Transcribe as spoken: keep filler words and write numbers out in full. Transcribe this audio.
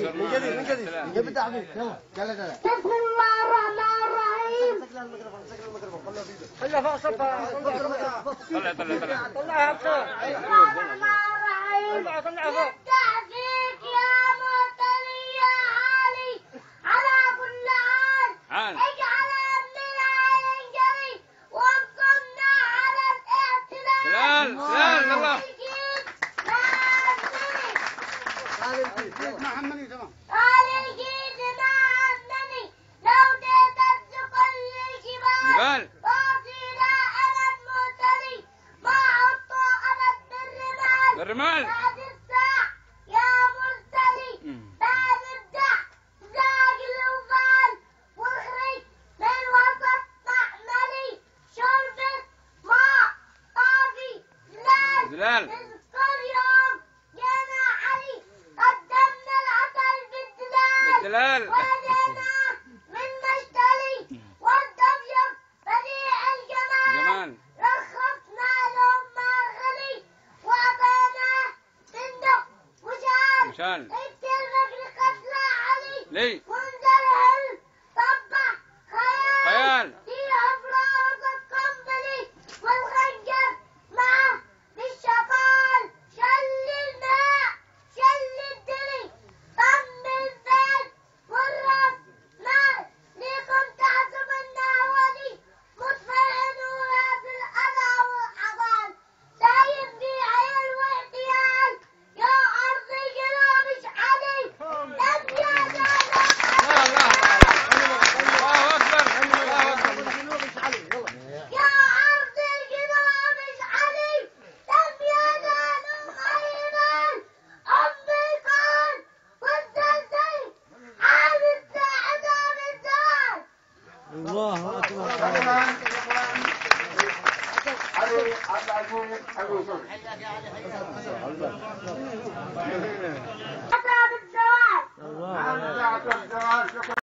جديد من جديد من جديد جيب تعبير يلا يلا يلا. بسم الله الرحمن الرحيم. خليها فوق صفها. طلع طلع طلع طلعها بسرعة. بسم الله الرحمن الرحيم. طلعها طلعها فوق. بالتحقيق يا مرتلي يا علي على كل حال اجعل أمنا ينجلي وانصرنا على الاعتداء. سلام سلام الله. هذا الجيد مع عمني تمام. هذا الجيد مع عمني لو تهتز كل الجبال باطلا أنا المرتلي مع الطائرة بالرمال. بالرمال. بعد الساعة يا مرتلي بعد الدع زاق الوغال واخرج من وسط محملي شربت ماء طافي زلال. زلال. نذكر يوم جانا علي قدمنا العسل بالدلال. بالدلال. ولدينا من مشتري والضبيب بديع الجمال. جمال. رخصنا لهم ما غلي وأعطيناه صندوق وشال. وشال. اقتل رجل قتل علي. لي. وانزل هل طبع خيال. خيال. في أفراز القنبلي والخنجر معه بالشفال. شل الماء شل الدري طم الفيل والراس نار ليكم تحسب الناولي مطفئ نورات الأذى والحضان سايب في عيل واحتيال يا أرضي جنوبش علي لم يزال. الله أكبر. الله أكبر. يا أرض الجنوبش علي لم يزالوا خيبا أمريكان والزلزل عام الساعدة بالدار. الله أكبر. علي عبد العزيز أبو يوسف. أصاب الزواج. عن ساعة الزواج.